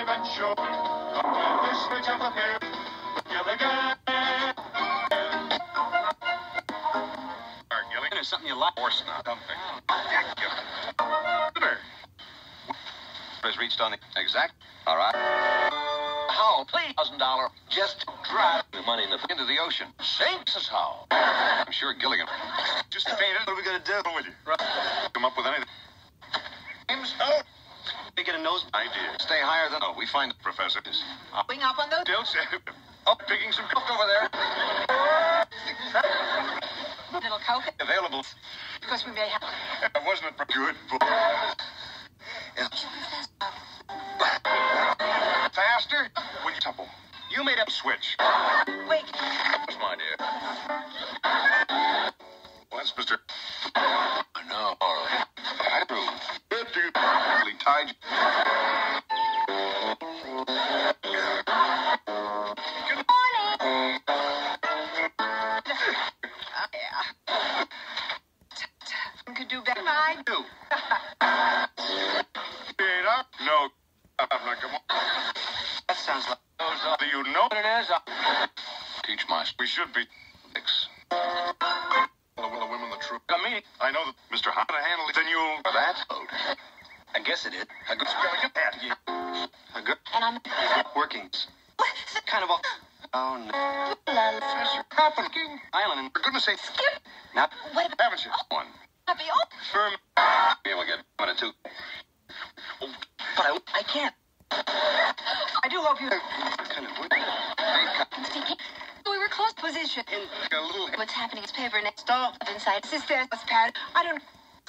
show. This switch of the hair. Gilligan. Gilligan is something you like. Horse now. Something. Has reached on the exact. All right. How? Please, $1,000. Just drive the money into the ocean. Saints is how. I'm sure Gilligan. Just fainted. What are we gonna do with you? Come up with anything. James? Oh. We get a nose idea. Stay higher than. Oh, we find the professor. Wing up on those. Don't say. Oh, picking some coke over there. Little coke. Available. Because we may have. Wasn't it good? Faster? When you tumble. You made a switch. Wait. That's my idea. Well, that's Mr. I know. All right. I approve. Really tied you. Good morning. Yeah. Could do better. I do. No. Come on. That sounds like. Do you know What it is? Teach my. We should be. Six. The women, the truth. I know that Mr. How to handle it. Then you'll. For that? I guess it is. A good spelling of that. A good. And I'm. Workings. What? Kind of a. Oh, no. Professor Happening Island. For goodness sake. Skip. Not. What? Haven't you? One. Happy. Oh. Firm. Yeah, we'll get one or two. But I can't. I do hope you. Kind of weird. We were close position. In a little. What's happening is paper next door. Inside. Sister, what's pad? I don't.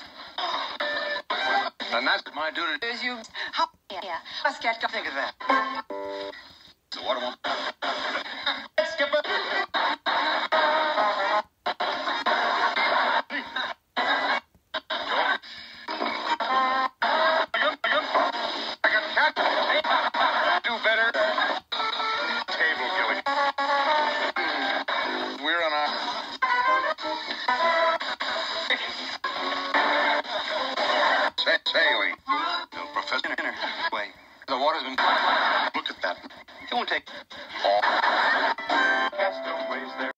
And that's my duty. Is you. How? Yeah. Let's get. Think of that. The water won't. Skipper. Do better. Table, Gilly. We're on our. Sailing. No, Professor. Way. The water's been. Look at that. It won't take. All.